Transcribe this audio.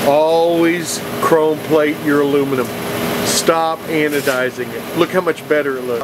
Always chrome plate your aluminum. Stop anodizing it. Look how much better it looks.